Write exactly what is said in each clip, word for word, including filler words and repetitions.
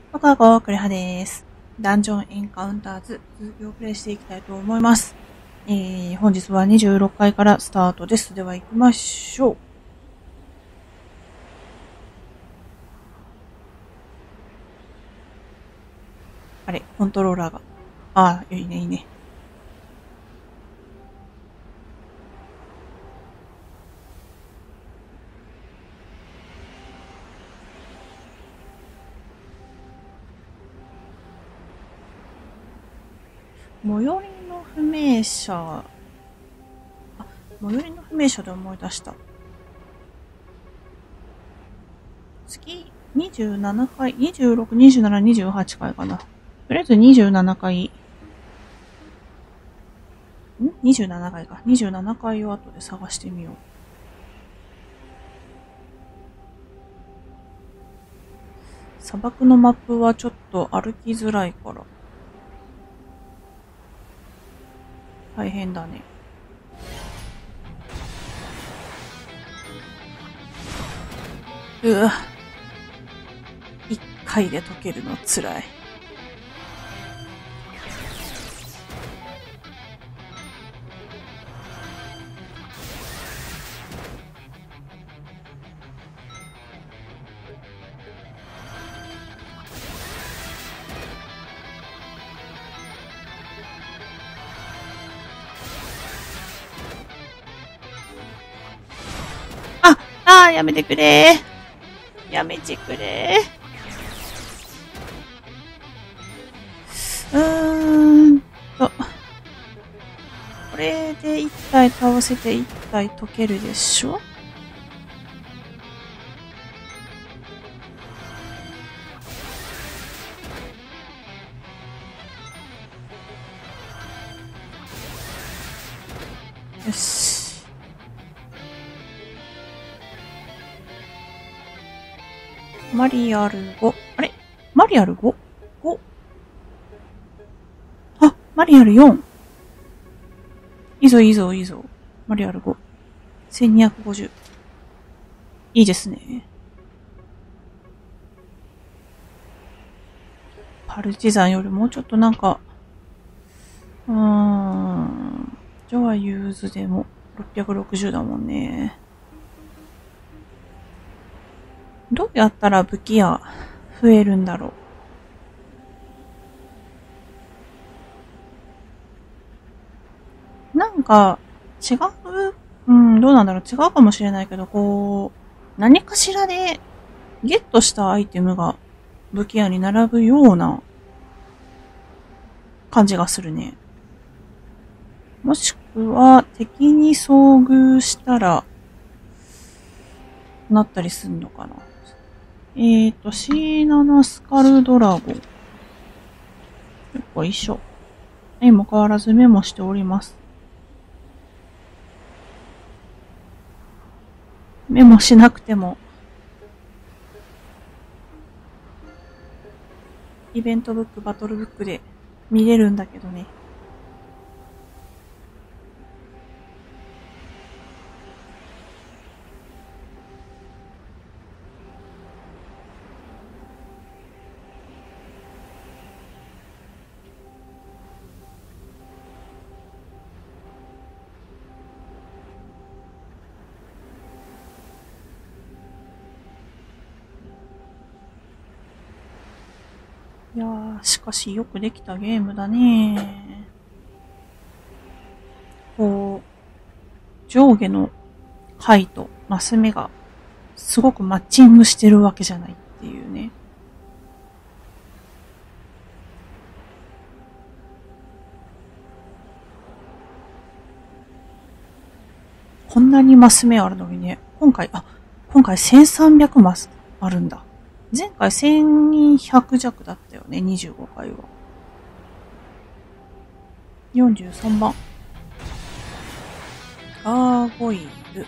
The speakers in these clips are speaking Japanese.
僕はこう、クレハです。ダンジョンエンカウンターズ、続きをプレイしていきたいと思います。えー、本日はにじゅうろっかいからスタートです。では行きましょう。あれ、コントローラーが。ああ、いいね、いいね。最寄りの不明者、あ、最寄りの不明者で思い出した。月にじゅうななかい、にじゅうろく、にじゅうなな、にじゅうはちかいかな。とりあえずにじゅうななかい、ん ?にじゅうなな 回か。にじゅうななかいを後で探してみよう。砂漠のマップはちょっと歩きづらいから。大変だね。うわ。一回で解けるのつらい。あ、あーやめてくれー。やめてくれー。うーんと。これで一体倒せて一体解けるでしょ？よし。マリアルご。あれ？マリアル ご？ ご？ あ、マリアルよん。いいぞいいぞいいぞ。マリアルご。せんにひゃくごじゅう。いいですね。パルチザンよりもうちょっとなんか、うーん。ジョアユーズでもろっぴゃくろくじゅうだもんね。どうやったら武器屋増えるんだろう。なんか、違う、うん、どうなんだろう。違うかもしれないけど、こう、何かしらでゲットしたアイテムが武器屋に並ぶような感じがするね。もしくは、敵に遭遇したら、なったりすんのかな。えーと、シーナナ スカルドラゴン。よっこいしょ。相も変わらずメモしております。メモしなくても、イベントブック、バトルブックで見れるんだけどね。いやー、しかしよくできたゲームだね。こう、上下の階とマス目がすごくマッチングしてるわけじゃないっていうね。こんなにマス目あるのにね、今回、あ、今回せんさんびゃくマスあるんだ。前回せんにひゃく弱だったよね、にじゅうごかいは。よんじゅうさんばん。ガーゴイル。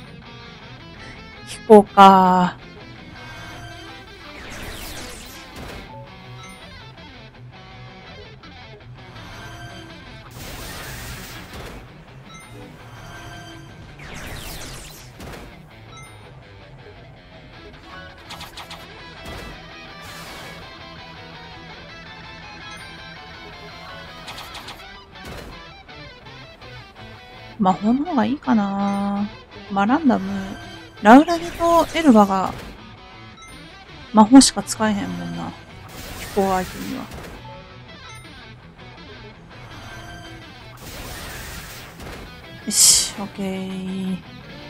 飛行かー。 魔法の方がいいかな。まあ、ランダム。ラウラゲとエルバが魔法しか使えへんもんな。飛行相手には。よし、オッケー。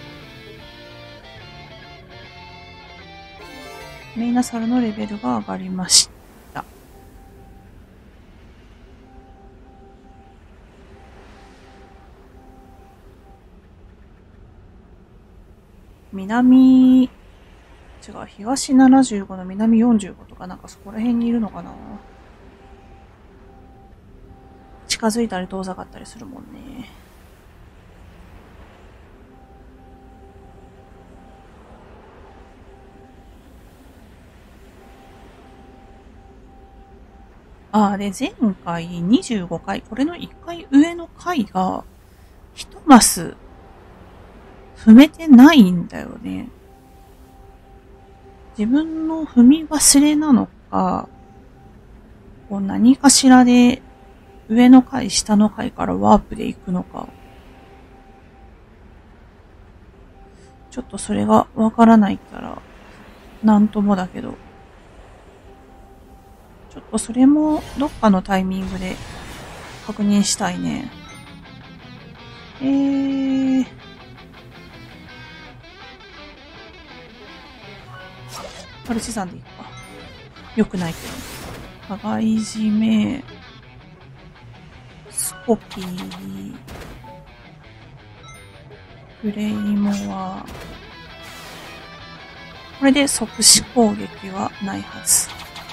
メイナサルのレベルが上がりました。南、違う、東ななじゅうごの南よんじゅうごとかなんかそこら辺にいるのかな。近づいたり遠ざかったりするもんね。ああ、で、前回にじゅうごかい、これのいっかい上の階が、一マス、踏めてないんだよね。自分の踏み忘れなのか、こう何かしらで、上の階、下の階からワープで行くのか。ちょっとそれがわからないから、なんともだけど。ちょっとそれもどっかのタイミングで確認したいね。えー。パルチザンでいいか。よくないけど。羽交い締め、スコピー、クレイモア。これで即死攻撃はないはず。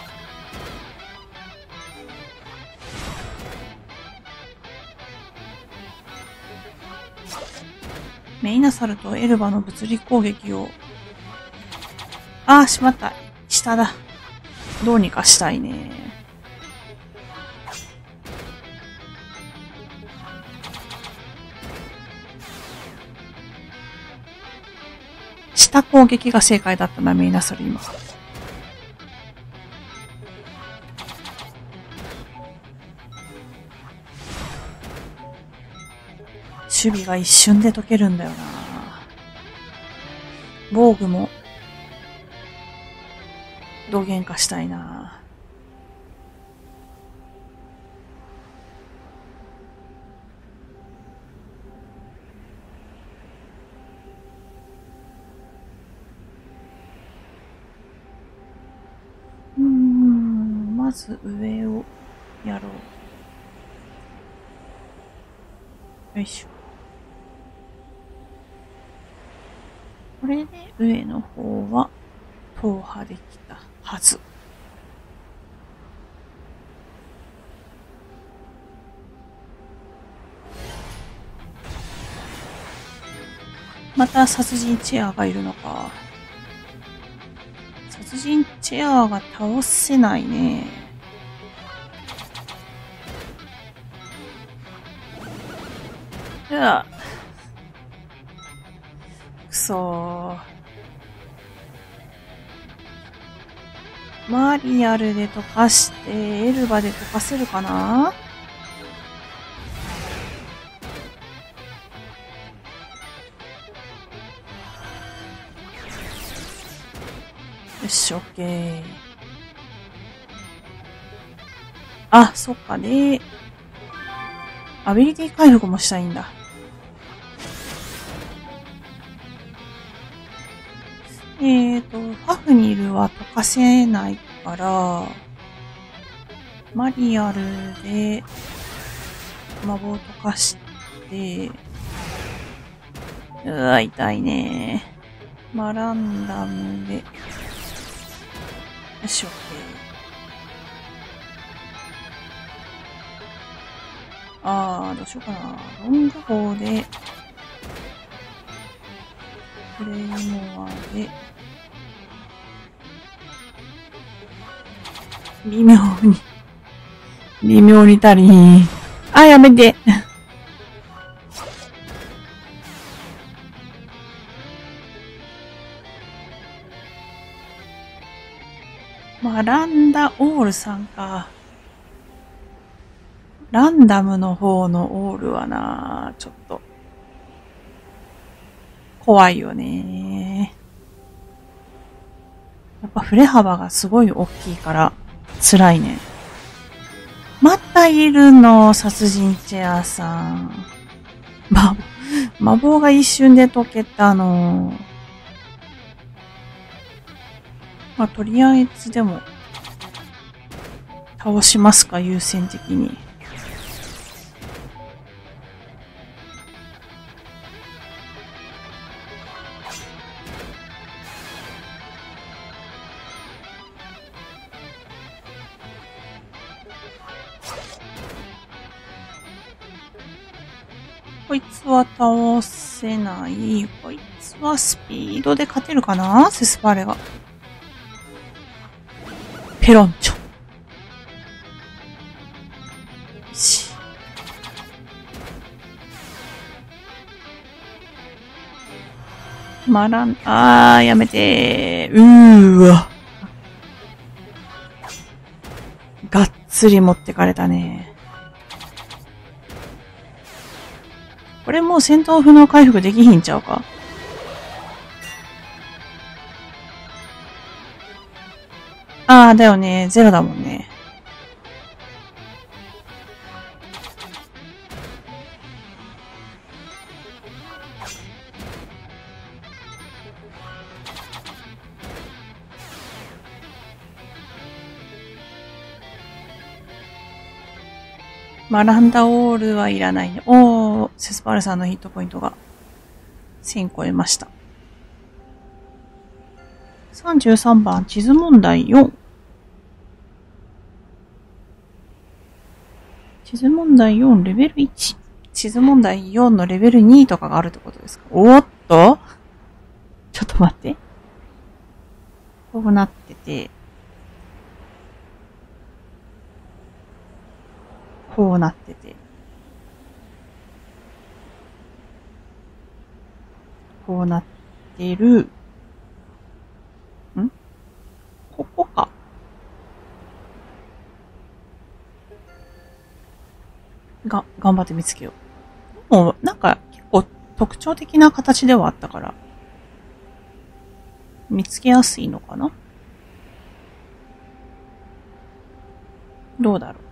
メイナサルとエルバの物理攻撃を、ああ、しまった。下だ。どうにかしたいね。下攻撃が正解だったな、メイナサル今。守備が一瞬で解けるんだよな。防具も道元化したいな。うーん、まず上をやろう。よいしょ。これで上の方は踏破できたはず。また殺人チェアがいるのか。殺人チェアが倒せないね。うわ。くそー。マリアルで溶かして、エルバで溶かせるかな？よし、オッケー。あ、そっかね。アビリティ回復もしたいんだ。えーと、ファフニルは溶かせないから、マリアルで魔法溶かして、うわ、痛いね。マランダムで、よし、オッケー。あー、どうしようかな。ロング砲で、クレイモアで、微妙に、微妙に足りん。あ、やめて。まあ、ランダオールさんか。ランダムの方のオールはな、ちょっと、 怖いよね。やっぱ振れ幅がすごい大きいから辛いね。またいるの、殺人チェアさん。ま、魔法が一瞬で解けたの。まあ、とりあえずでも、倒しますか、優先的に。こいつは倒せない。こいつはスピードで勝てるかな、セスパーレが。ペロンチョ。よし。まらん、あー、やめてー。うーわ。がっつり持ってかれたね。これもう戦闘不能回復できひんちゃうか。ああ、だよね。ゼロだもんね。マランダオールはいらないね。おー、セスパールさんのヒットポイントがせん超えました。さんじゅうさんばん、地図問題よん。地図問題よん、レベルいち。地図問題よんのレベルにとかがあるってことですか。おーっとちょっと待って。こうなってて、こうなってて、こうなってる。んここか。が、頑張って見つけよう。もう、なんか、結構特徴的な形ではあったから、見つけやすいのかな？どうだろう。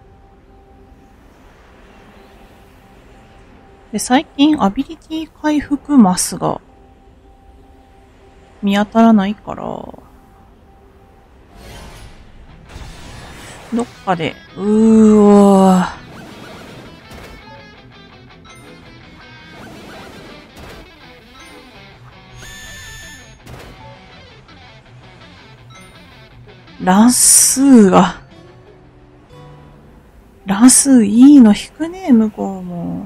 で、最近、アビリティ回復マスが見当たらないから、どっかで、うーわー。乱数が、乱数いいの引くね、向こうも。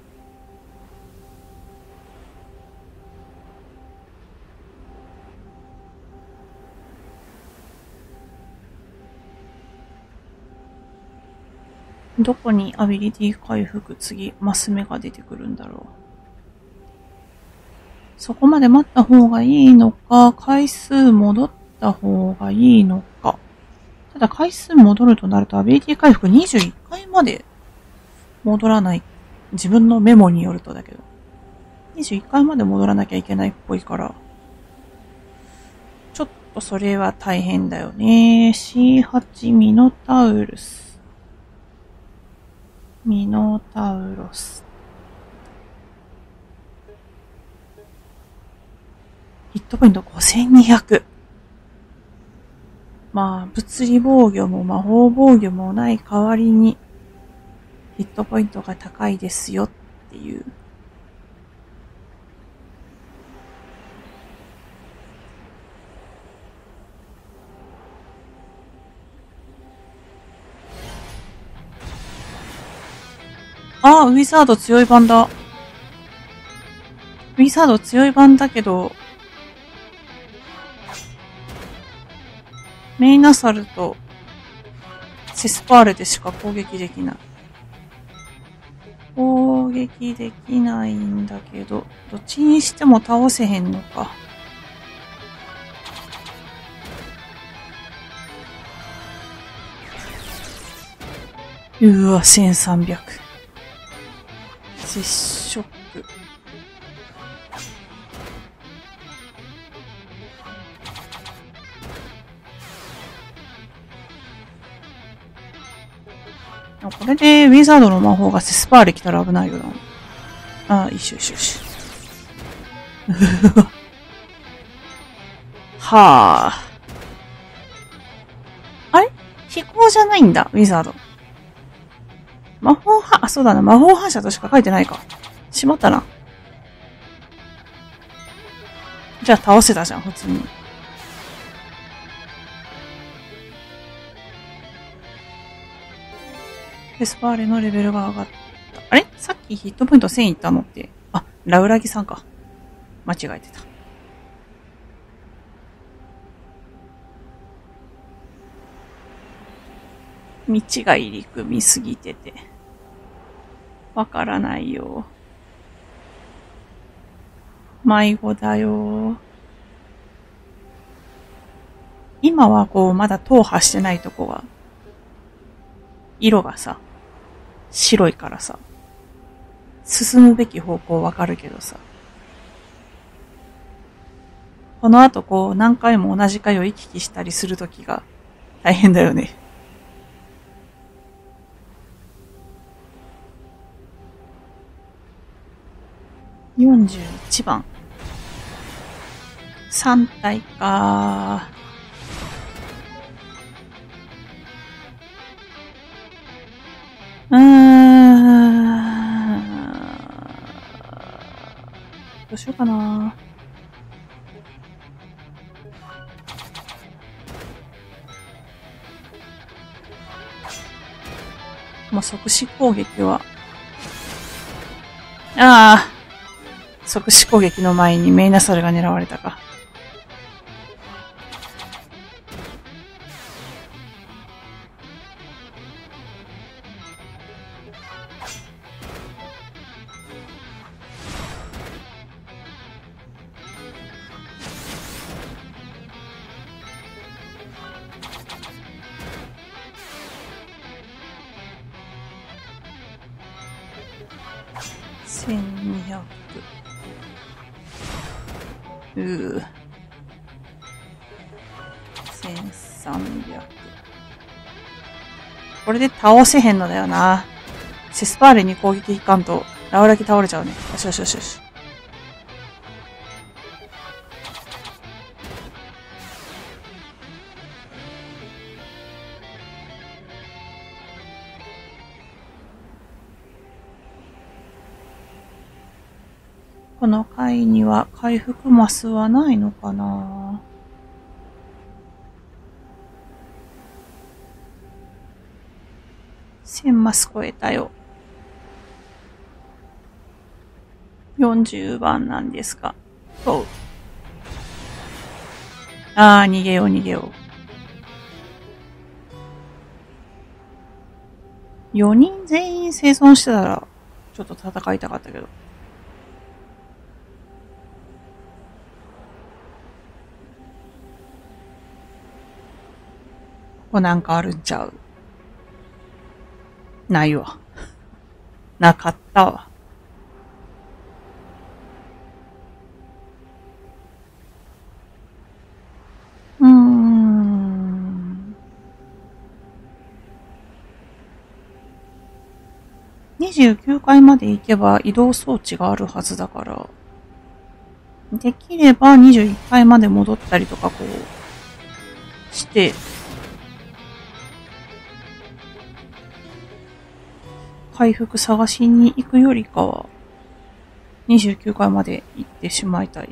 どこにアビリティ回復次、マス目が出てくるんだろう。そこまで待った方がいいのか、回数戻った方がいいのか。ただ回数戻るとなるとアビリティ回復にじゅういっかいまで戻らない。自分のメモによるとだけど。にじゅういっかいまで戻らなきゃいけないっぽいから。ちょっとそれは大変だよね。シーはち ミノタウルス。ミノタウロス。ヒットポイントごせんにひゃく。まあ、物理防御も魔法防御もない代わりに、ヒットポイントが高いですよっていう。ああ、ウィザード強い版だ。ウィザード強い版だけど、メイナサルとセスパーレでしか攻撃できない。攻撃できないんだけど、どっちにしても倒せへんのか。うわ、せんさんびゃく。接触。 これでウィザードの魔法がセスパーレ来たら危ないよな。ああ、よしよしよし。はあ。あれ飛行じゃないんだ、ウィザード。魔法は、あ、そうだな、魔法反射としか書いてないか。しまったな。じゃあ倒せたじゃん、普通に。セスパーレのレベルが上がった。あれさっきヒットポイントせんいったのって、あ、ラウラギさんか。間違えてた。道が入り組みすぎてて。わからないよ。迷子だよ。今はこう、まだ踏破してないとこが、色がさ、白いからさ、進むべき方向わかるけどさ、この後こう、何回も同じ回を行き来したりするときが大変だよね。よんじゅういちばん。さん体か。うーん。どうしようかな。もう即死攻撃は。ああ。即死攻撃の前にメイナサルが狙われたか。せんにひゃく。うー。せんさんびゃく。これで倒せへんのだよな。セスパーレに攻撃いかんと、ラウラキ倒れちゃうね。よしよしよしよし。この回には回復マスはないのかな。せんマス超えたよ。よんじゅうばんなんですか。そう。ああ、逃げよう逃げよう。よにん全員生存してたら、ちょっと戦いたかったけど。ここなんかあるんちゃう？ないわ。なかったわ。うーん。にじゅうきゅうかいまで行けば移動装置があるはずだから、できればにじゅういっかいまで戻ったりとかこう、して、回復探しに行くよりかは、にじゅうきゅうかいまで行ってしまいたい。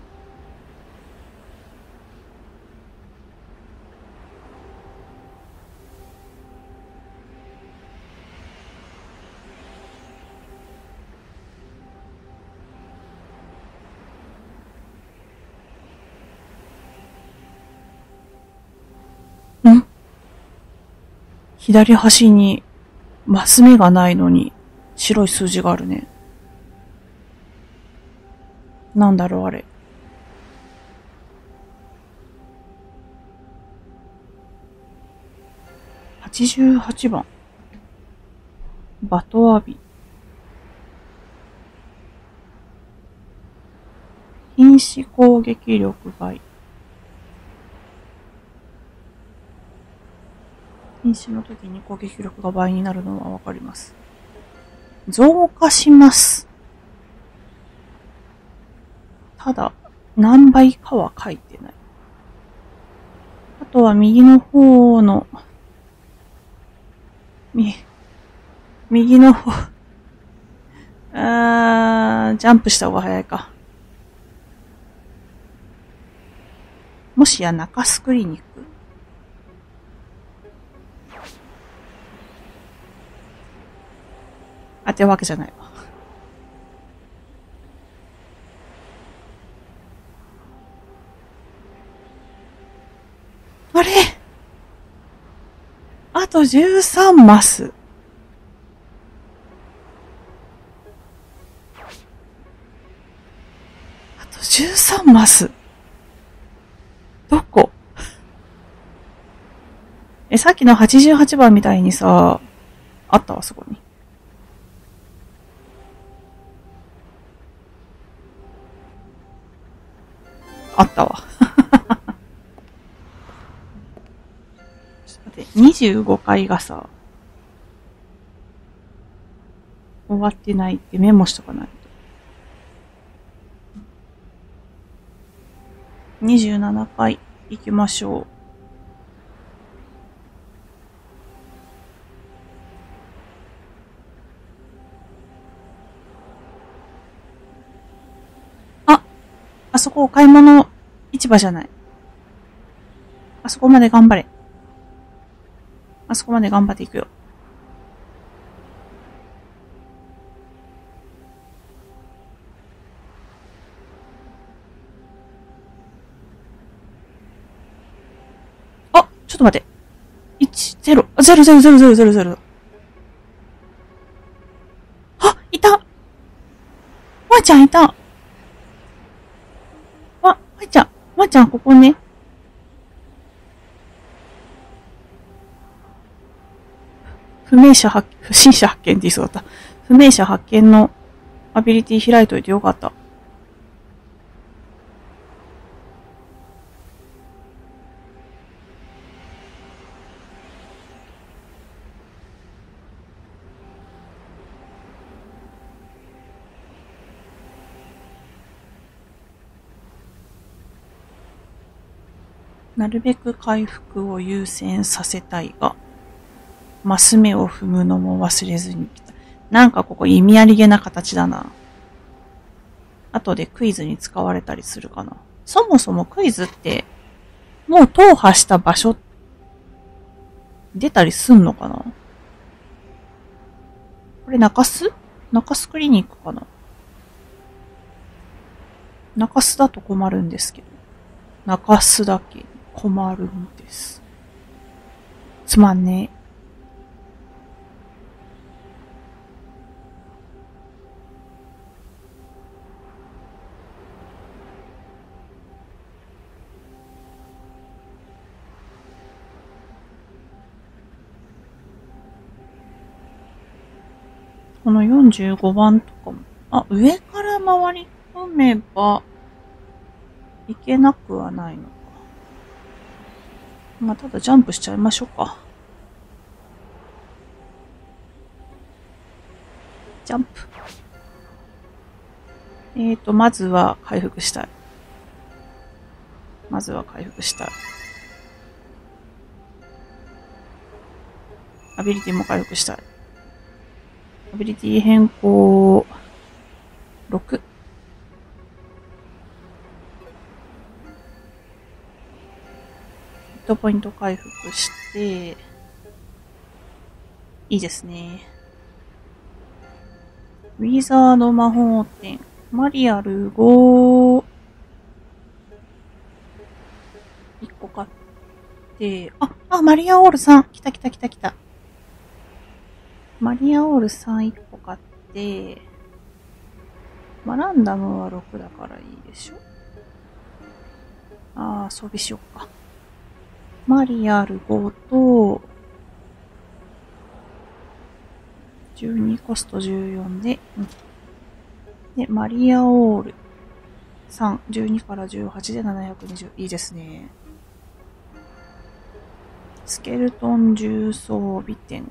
ん？左端にマス目がないのに白い数字があるね。なんだろうあれ。はちじゅうはちばん。バトアビ。瀕死攻撃力倍。 瀕死の時に攻撃力が倍になるのはわかります。増加します。ただ、何倍かは書いてない。あとは右の方の、み、右の方、あー、ジャンプした方が早いか。もしや中洲クリニック？あてわけじゃないわ。あれ？あとじゅうさんマス。あとじゅうさんマス。どこ？え、さっきのはちじゅうはちばんみたいにさ、あったわ、そこに。あったわ。ちょっと待って、にじゅうごかいがさ、終わってないってメモしとかないと。にじゅうななかい行きましょう。あ、あそこ買い物市場じゃない。あそこまで頑張れ。あそこまで頑張っていくよ。あ、ちょっと待って。いち、ゼロ、ゼロ、ゼロ、ゼロ、ゼロ、ゼロ、ゼロ。あ、いた！わーちゃんいた！わ、わーちゃん、わーちゃんここね。不明者発、不審者発見って言いそうだった。不明者発見のアビリティ開いといてよかった。なるべく回復を優先させたいが、マス目を踏むのも忘れずに。なんかここ意味ありげな形だな。後でクイズに使われたりするかな。そもそもクイズって、もう踏破した場所、出たりすんのかな？これ中洲？中洲クリニックかな？中洲だと困るんですけど。中洲だけ困るんです。つまんねえ。このよんじゅうごばんとかも。あ、上から回り込めば、いけなくはないのか。まあ、ただジャンプしちゃいましょうか。ジャンプ。えーと、まずは回復したい。まずは回復したい。アビリティも回復したい。アビリティ変更、ろく。ヒットポイント回復して、いいですね。ウィザード魔法店、マリアルご、いっこ買って、あ、あ、マリアオールさん、来た来た来た来た。マリアオールさんいっこ買って、まあ、ランダムはろくだからいいでしょ。ああ、装備しよっか。マリアルごと、じゅうにコストじゅうよんで、うん、で、マリアオールさん、じゅうにからじゅうはちでななひゃくにじゅう。いいですね。 スケルトン重装備店。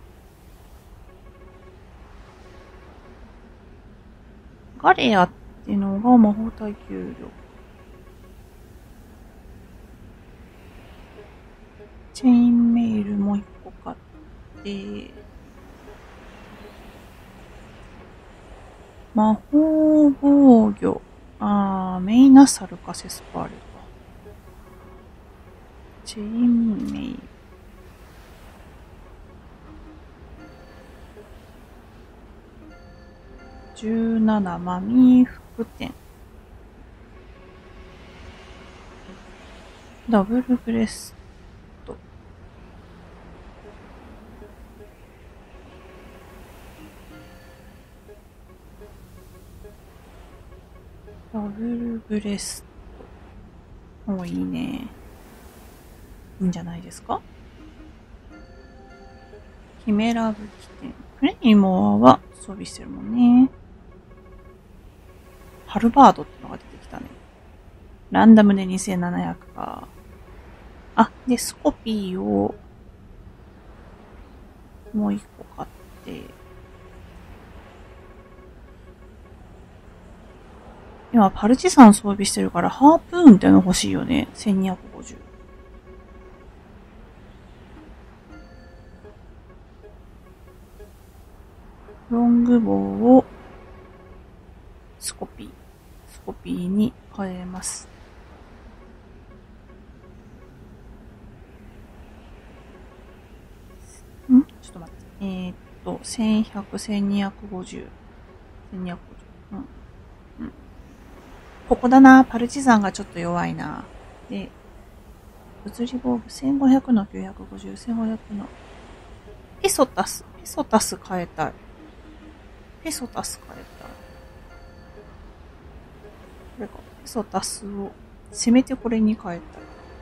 ガレアってのが魔法耐久力。チェインメールもう一個買って、魔法防御。あー、メイナサルカセスパールか。チェインメイル。じゅうななマミー服店。ダブルブレスト。ダブルブレスト。もういいね。いいんじゃないですか。キメラ武器店。クレイモアは装備してるもんね。ハルバードってのが出てきたね。ランダムでにせんななひゃくか。あ、で、スコピーをもう一個買って。今、パルチザン装備してるから、ハープーンっての欲しいよね。せんにひゃくごじゅう。ロングボウをスコピー。スコピーに変えます。んちょっと待って。えー、っと、せんひゃく、せんにひゃくごじゅう。せんにひゃくごじゅう。うん。うん。ここだな。パルチザンがちょっと弱いな。で、物理防具せんごひゃくのきゅうひゃくごじゅう、せんごひゃくの。ペソタス。ペソタス変えたい。ペソタス変えたい。これか。ペソタスを、せめてこれに変えたい。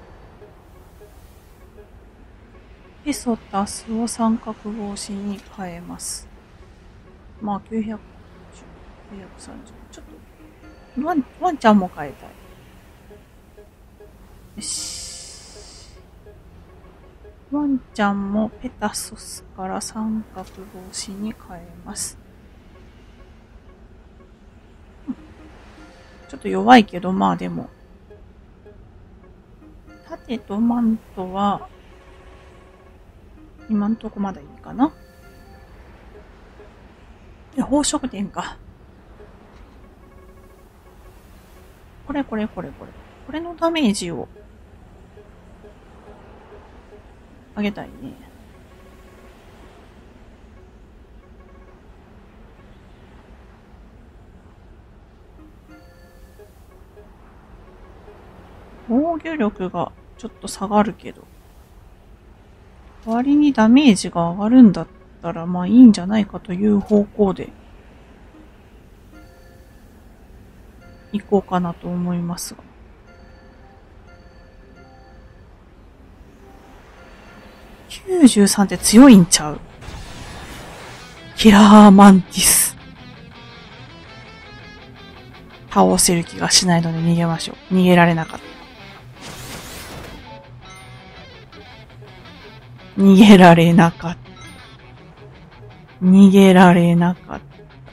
ペソタスを三角帽子に変えます。まあ、きゅうひゃくごじゅう、きゅうひゃくさんじゅう。ちょっと、ワン、ワンちゃんも変えたい。よし。ワンちゃんもペタソスから三角帽子に変えます。ちょっと弱いけど、まあでも。盾とマントは、今んとこまだいいかな。いや、宝飾店か。これこれこれこれ。これのダメージを、上げたいね。防御力がちょっと下がるけど。割にダメージが上がるんだったら、まあいいんじゃないかという方向で、行こうかなと思いますが。きゅうじゅうさんって強いんちゃう？キラーマンティス。倒せる気がしないので逃げましょう。逃げられなかった。逃げられなかった。逃げられなかった。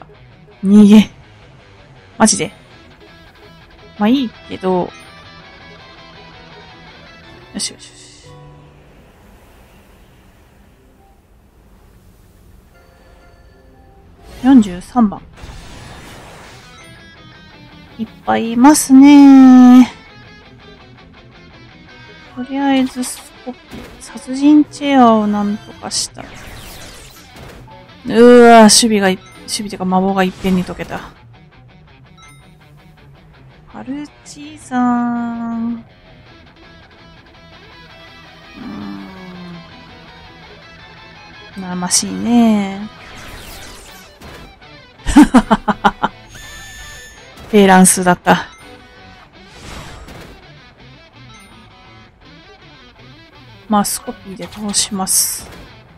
逃げ。マジで。まあいいけど。よしよしよし。よんじゅうさんばん。いっぱいいますね。とりあえずスコピー。殺人チェアをなんとかした。うーわ、守備が、守備てか魔法がいっぺんに解けた。パルチザン。うーん。悩ましいね。低乱数だった。まあ、スコピーで通します。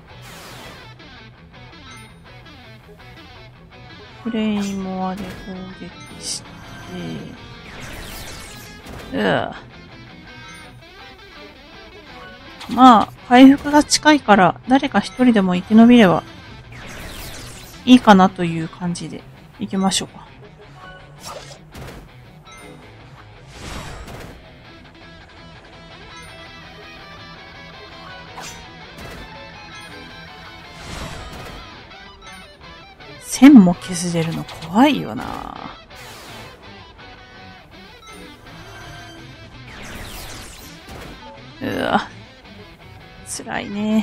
クレイモアで攻撃して、うわまあ、回復が近いから、誰か一人でも生き延びれば、いいかなという感じで、行きましょうか。線も削れるの怖いよな。うわ、辛いね。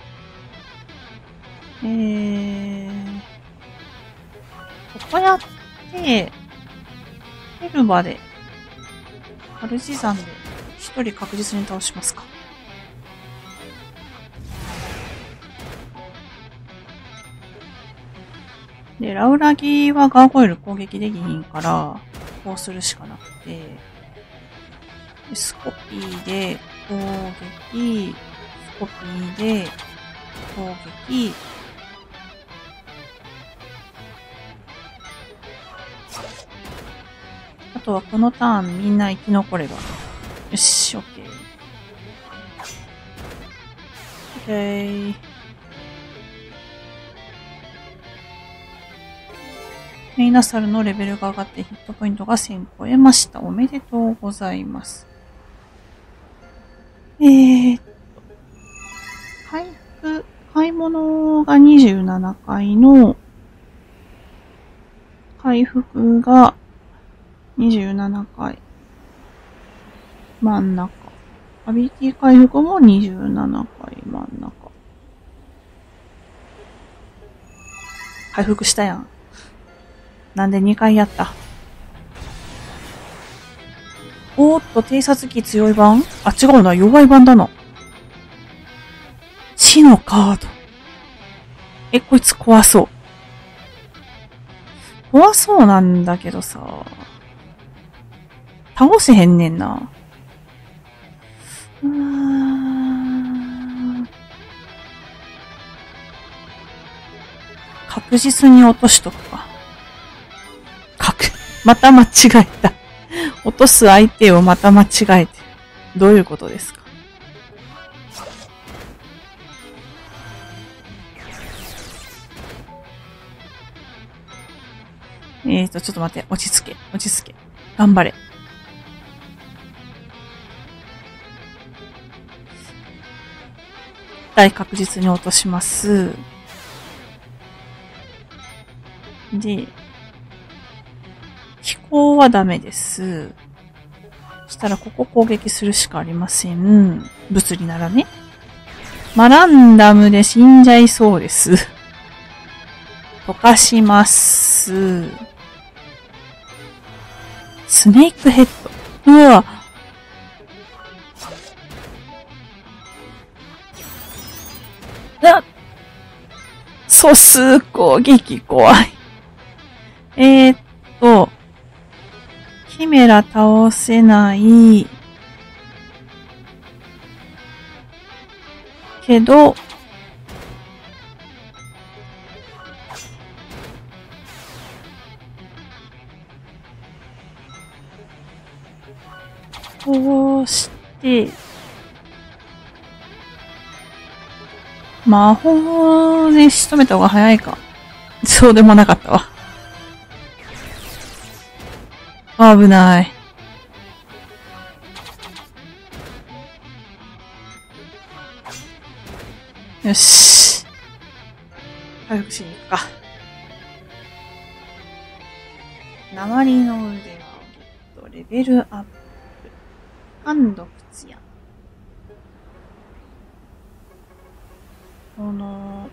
えー、ここやって、ヘルバで、ハルジ山で一人確実に倒しますか。で、ラウラギはガーゴイル攻撃できひんから、こうするしかなくて、スコピーで攻撃、スコピーで攻撃、あとはこのターンみんな生き残れば。よし、オッケー。オッケー。メイナサルのレベルが上がってヒットポイントがせん超えました。おめでとうございます。えーっと、回復、買い物がにじゅうななかいの、回復がにじゅうななかい。真ん中。アビリティ回復もにじゅうななかい真ん中。回復したやん。なんでにかいやった。おーっと、偵察機強い版？あ、違うな。弱い版だな。死のカード。え、こいつ怖そう。怖そうなんだけどさ。倒せへんねんな。うーん。確実に落としとくか。かく、また間違えた。落とす相手をまた間違えてる。どういうことですか？えーと、ちょっと待って。落ち着け。落ち着け。頑張れ。大確実に落とします。で、飛行はダメです。そしたらここ攻撃するしかありません。物理ならね。まあ、ランダムで死んじゃいそうです。溶かします。スネークヘッド。うわ。あ、素数攻撃怖い。えーっと、キメラ倒せない。けど、こうして、魔法で仕留めた方が早いか。そうでもなかったわ。危ない。よし。回復しに行くか。鉛の腕輪をゲット。レベルアップ。ハンド靴や。この、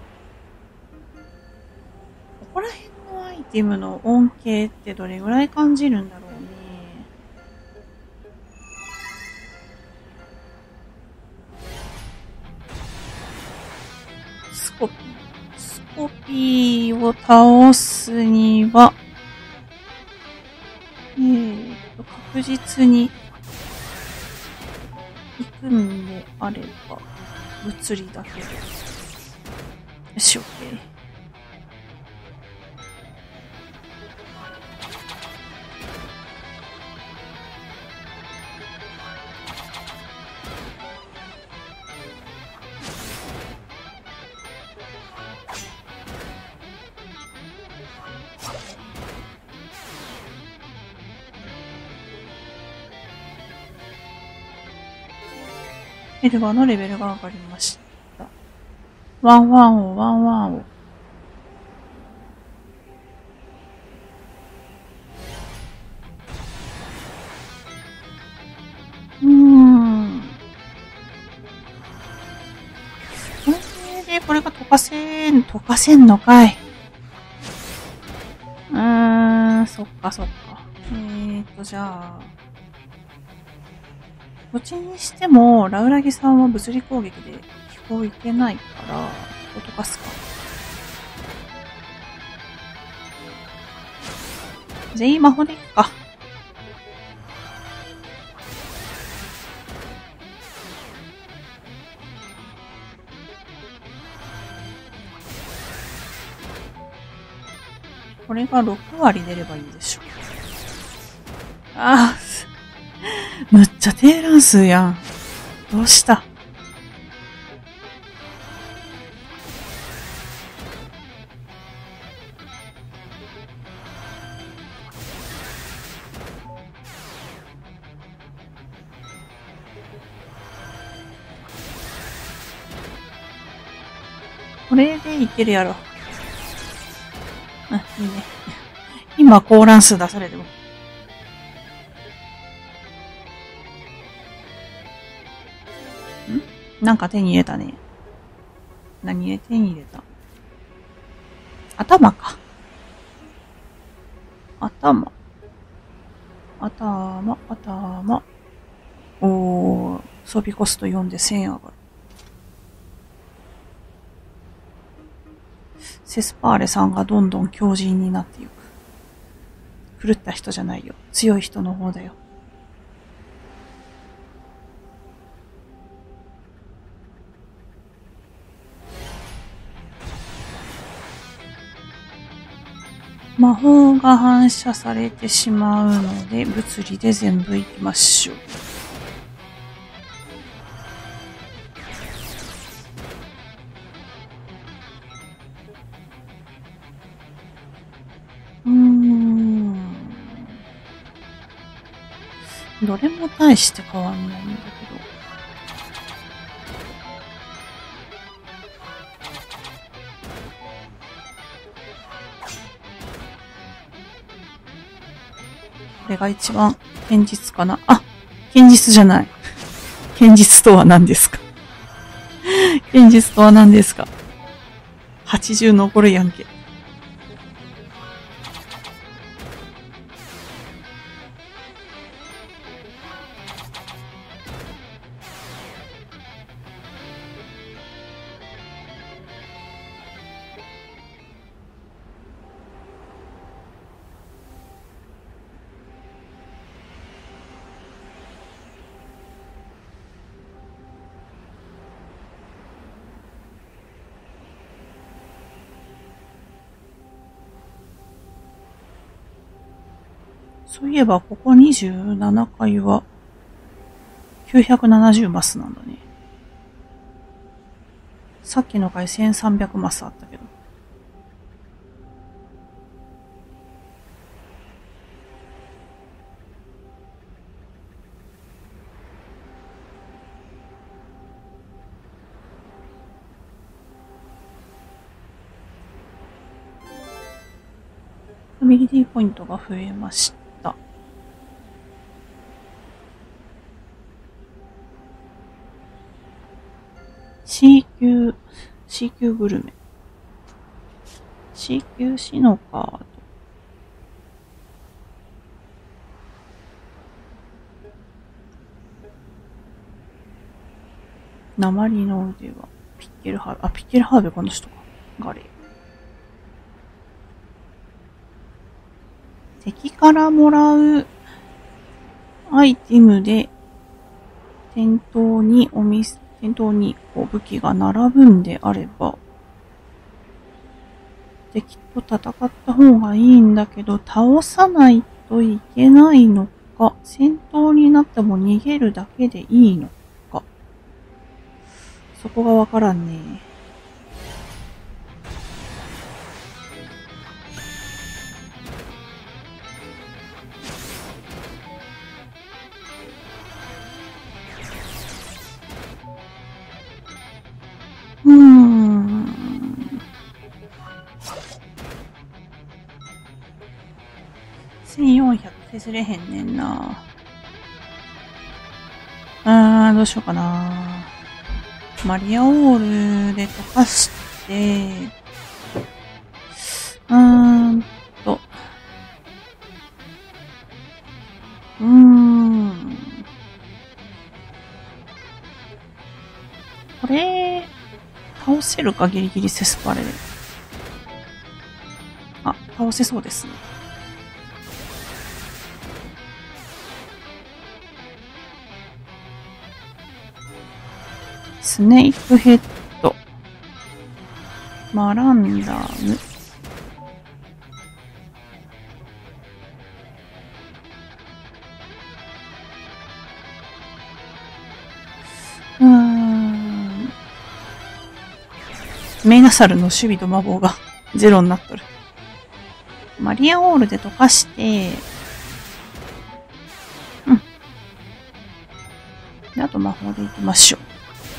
ここら辺のアイテムの恩恵ってどれぐらい感じるんだろうね。スコピー。スコピーを倒すには、えーと、確実に行くんであれば、物理だけで。よし、オッケー。 エルガーのレベルが上がりました。ワンワンを、ワンワンを。うーん。これで、これが溶かせん、溶かせんのかい。うーん、そっかそっか。えーと、じゃあ。どっちにしても、ラウラギさんは物理攻撃で飛行いけないから、ここ溶かすか。全員魔法でいくか。これがろく割出ればいいでしょ。ああ、むっちゃ低乱数やん。どうした？これでいけるやろ。うん、いいね。今、高乱数出されても。ん？なんか手に入れたね。何で手に入れた？頭か。頭。頭、頭。おー、装備コストよんでせん上がる。セスパーレさんがどんどん強靭になっていく。狂った人じゃないよ。強い人の方だよ。魔法が反射されてしまうので、物理で全部いきましょう。うーん。どれも大して変わんないんだけど。これが一番堅実かな。あ、堅実じゃない。堅実とは何ですか？堅実とは何ですか？ はちじゅう 残るやんけ。そういえば、ここにじゅうななかいは、きゅうひゃくななじゅうマスなんだね。さっきの回せんさんびゃくマスあったけど。アビリティポイントが増えました。C 級、C 級グルメ。C 級シノカード。鉛の腕は、ピッケルハーベ、あ、ピッケルハーベこの人か。ガレー。敵からもらうアイテムで、店頭にお店、店頭にこう武器が並ぶんであれば、敵と戦った方がいいんだけど、倒さないといけないのか、戦闘になっても逃げるだけでいいのか。そこがわからんね。 削れへんねんな。あー、どうしようかな。マリアオールで溶かして、うーんと、うーん。これ、倒せるかギリギリセスパレで。あ、倒せそうですね。スネークヘッド。マランダム。うーん。メイナサルの守備と魔法がゼロになっとる。マリアオールで溶かして、うん。で、あと魔法でいきましょう。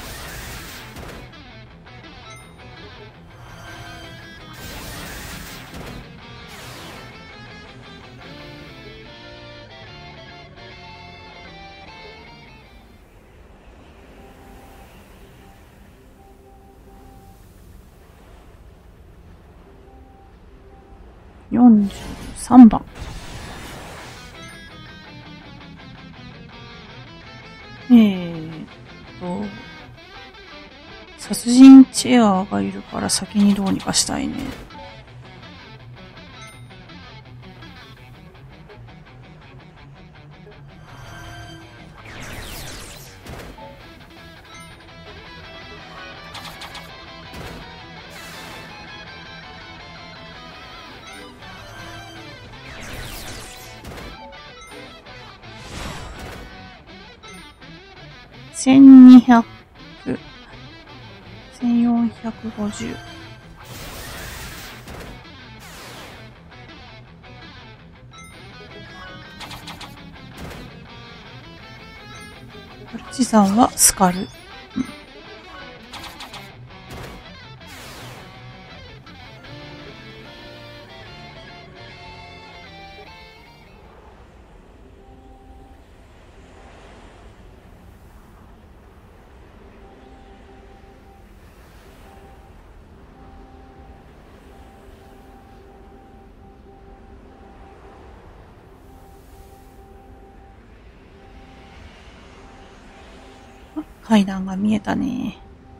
よんじゅうさんばん。えーっと、殺人チェアがいるから先にどうにかしたいね。せんにひゃく、せんよんひゃくごじゅう。パルチザンはスカル。うん、階段が見えたね。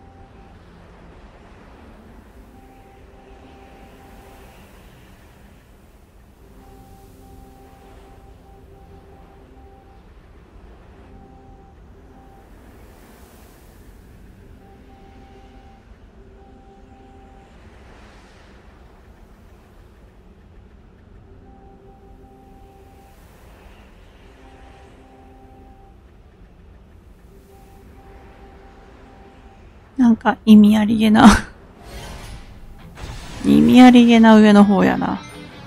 なんか意味ありげな意味ありげな上の方やな。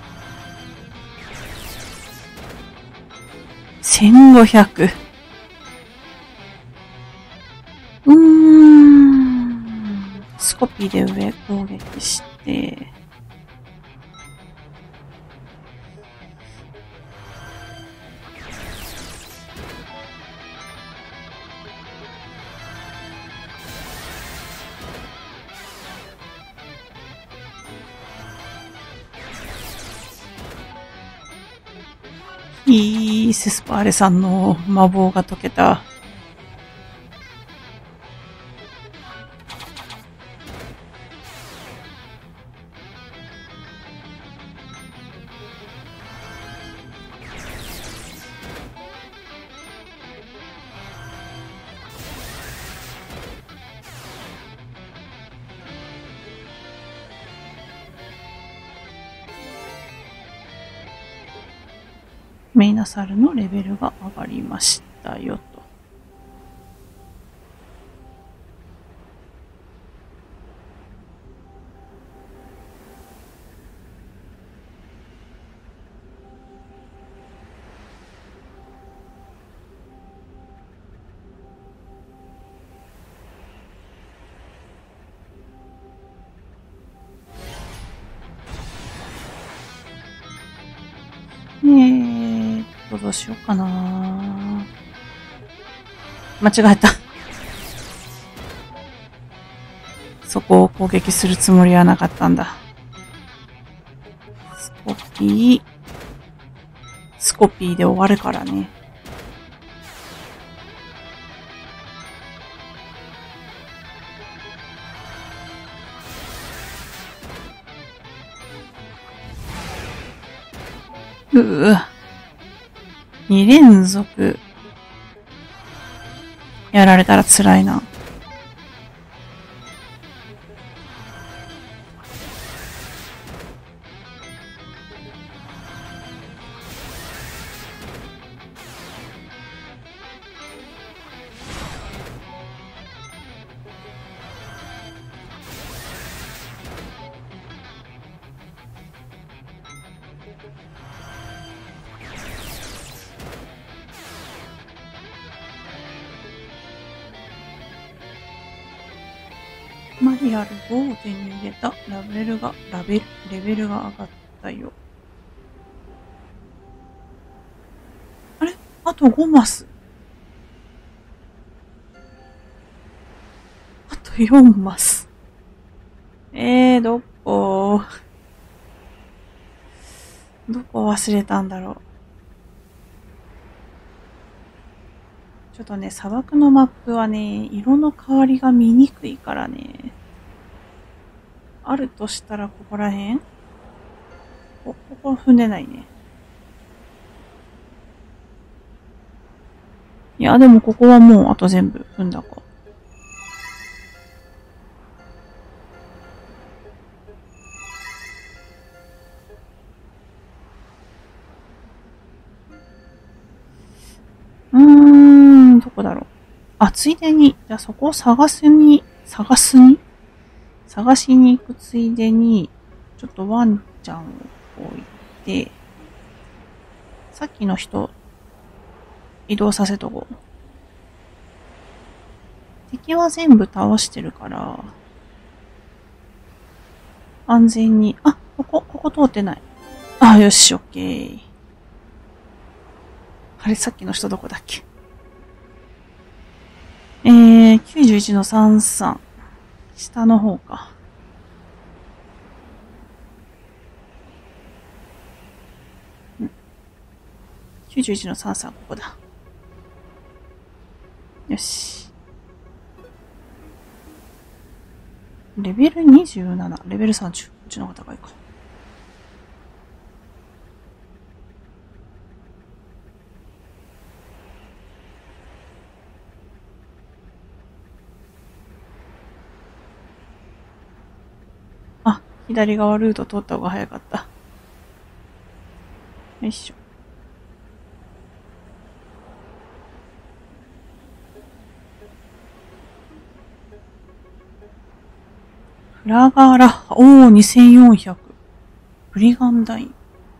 せんごひゃく。うーん。スコピーで上攻撃して、いいセスパーレさんの魔法が解けた。メイナサルのレベルが上がりましたよと。えーっうしようかな。間違えた。そこを攻撃するつもりはなかったんだ。スコピー。スコピーで終わるからね。うぅ。二連続。やられたら辛いな。マリアルごを手に入れた。ラベルが、ラベル、レベルが上がったよ。あれあとごマス。あとよんマス。えー、どこどこ忘れたんだろう。ちょっとね、砂漠のマップはね、色の変わりが見にくいからね。あるとしたらここら辺こ、ここ踏んでないね。いや、でもここはもうあと全部踏んだか。うーん、どこだろう。あ、ついでに、じゃあそこを探すに、探すに探しに行くついでに、ちょっとワンちゃんを置いて、さっきの人、移動させとこう。敵は全部倒してるから、安全に、あ、ここ、ここ通ってない。あ、よし、オッケー。あれ、さっきの人どこだっけ。えー、きゅうじゅういちのさんじゅうさん。下の方か。ん ?きゅうじゅういちのさんじゅうさん、ここだ。よし。レベルにじゅうなな、レベルさんじゅう。こっちの方が高いか。あ、左側ルート通った方が早かった。よいしょ。フラガーラッハ、おー、にせんよんひゃく。ブリガンダイン。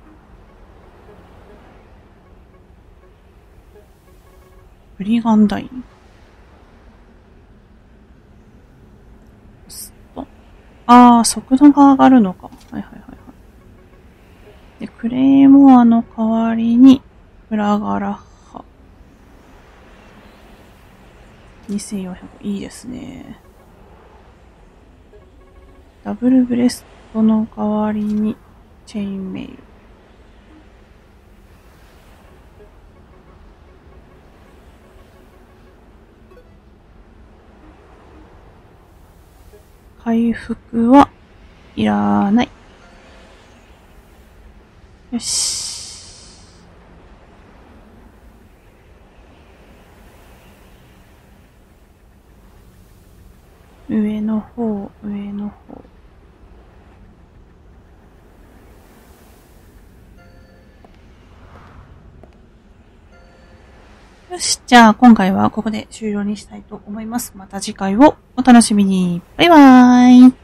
ブリガンダイン。あー、速度が上がるのか。はいはいはいはい。で、クレイモアの代わりに、フラガラッハ。にせんよんひゃく。いいですね。ダブルブレストの代わりに、チェインメイル。回復はいらない。よし。上の方、上の方。よし。じゃあ今回はここで終了にしたいと思います。また次回をお楽しみに。バイバーイ。